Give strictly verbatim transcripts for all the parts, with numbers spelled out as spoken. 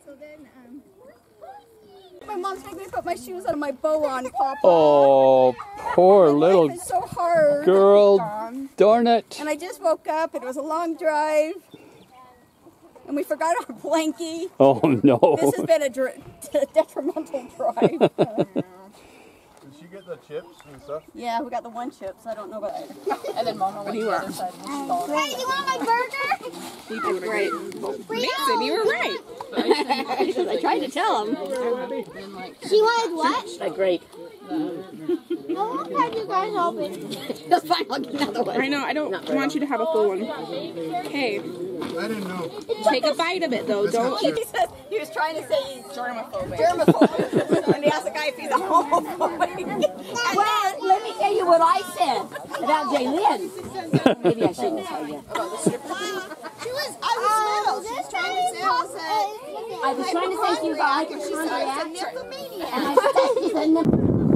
So then, um, my mom's making me put my shoes on and my bow on, Papa. Oh, poor my little life is so hard. girl. Darn it. And I just woke up. It was a long drive. And we forgot our blankie. Oh, no. This has been a dr detrimental drive. Did she get the chips and stuff? Yeah, we got the one chips. I don't know about that. And then Mama went to the other side. Hey, do you want my burger? You do great. Mason, you were right. I tried to tell him. She wanted what? A grape. How long have you guys open? That's fine, I'll get another one. I know, I don't want you to have a full one. Okay. I didn't know. Take a bite of it, though. Don't eat. He says he was trying to say he's germophobic. Germophobic. And he asked the guy if he's a homophobic. Well, let me tell you what I said about Jaylyn. Maybe I shouldn't tell you. She was, I was little. She was trying to say, I was I was trying to say to you guys, she said, it's a nymphomaniac. and I said, she said, no.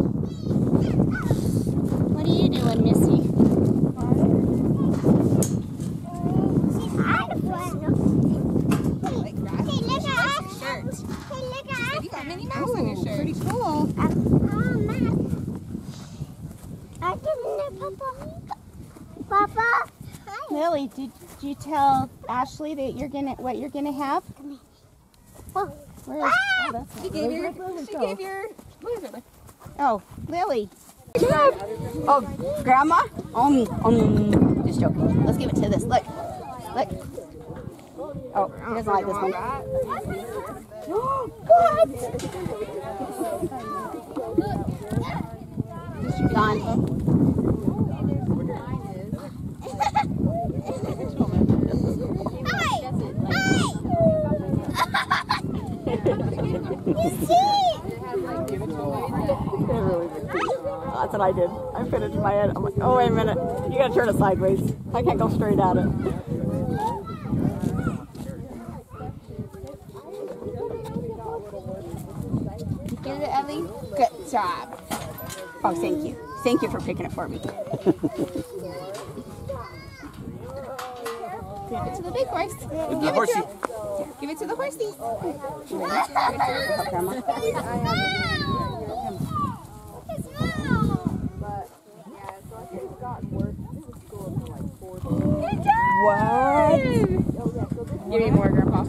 What are you doing, Missy? You got Minnie Mouse on your shirt. Pretty cool. Papa. Lily, did you tell Ashley that you're gonna what you're gonna have? Oh, where is, oh, that's She gave your, she gave your, oh, Lily. Oh, Grandma? Um, um, just joking. Let's give it to this. Look. Look. Oh, he doesn't like this one. What? Gone. That's what I did. I put it in my head. I'm like, oh, wait a minute. You gotta turn it sideways. I can't go straight at it. Get it, Ellie? Good job. Oh, thank you. Thank you for picking it for me. Give it to the big horse. Give it to him. Give it to the horsey. Grandma. What? Give me more, Grandpa.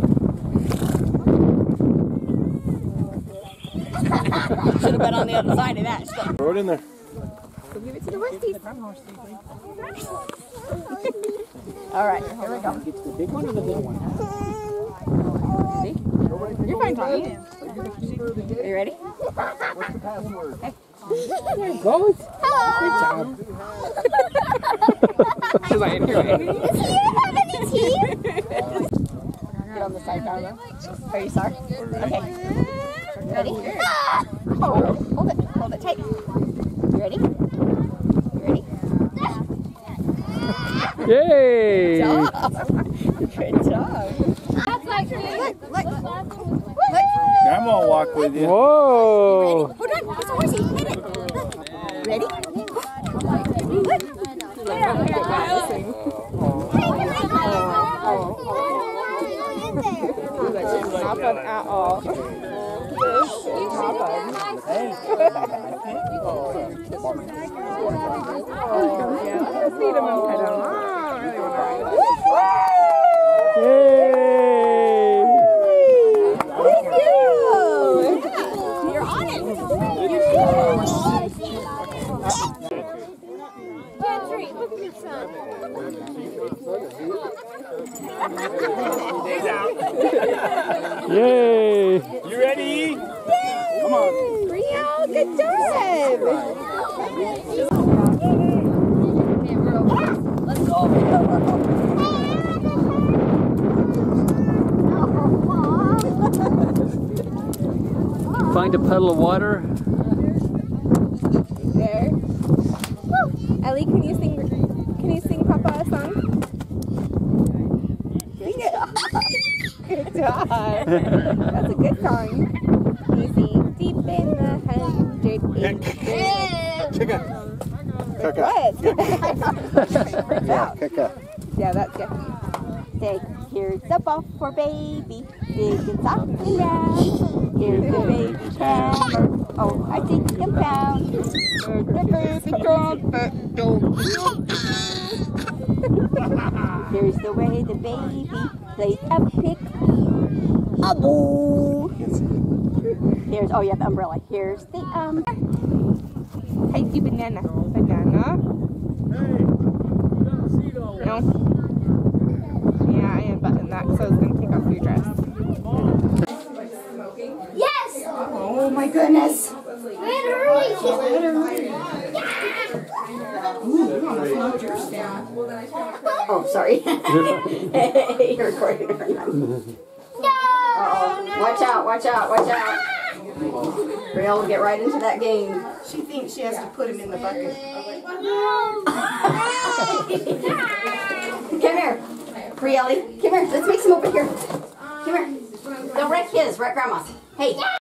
Should have been on the other side of that. So. Throw it in there. So give it to the horsey. All right, here we go. It's the big one or the little one? See? You're fine, Tommy. Are you ready? What's the password? Hey. There it goes. Good job. She's like, here, wait. Does he have any teeth? Get on the side, Tyler. Are you sorry? Okay. Ready? Oh, hold it. Hold it tight. You ready? You ready? Yay! Good job. Good job. That's like look, look, look. Grandma will walk with you. Whoa! Hold on. It's a horsey. Hit it. Look. Ready? Look. Nothing at all. You're on it. Gentry, look at me, son. Yay! You ready? Yay! Come on. Brielle, good job. Let's go. Find a puddle of water. There. Ellie, can you sing? Can you sing Papa a song? Sing it. Good job. That's a good song. Can you sing deep in the hundred Kika. Kika. What? Yeah, Kika. Yeah, that's good. Say, Here's the ball for baby, big and soft and round. Here's the baby camera. Oh, I think him found. Here's the baby trumpet. Here's the way the baby plays a pick-a-boo. Here's, oh yeah, the umbrella. Here's the, um... Hey, you banana. Banana. No. Yeah, I unbuttoned that because I was going to take off your dress. Yes! Oh my goodness. Literally. Oh, sorry. You're recording her now. No! Uh-oh. Watch out, watch out, watch out. Brielle will get right into that game. She thinks she has to put him in the bucket. Come here. Brielle, come here. Let's make some over here. Come here. Don't wreck his, wreck Grandma's. Hey.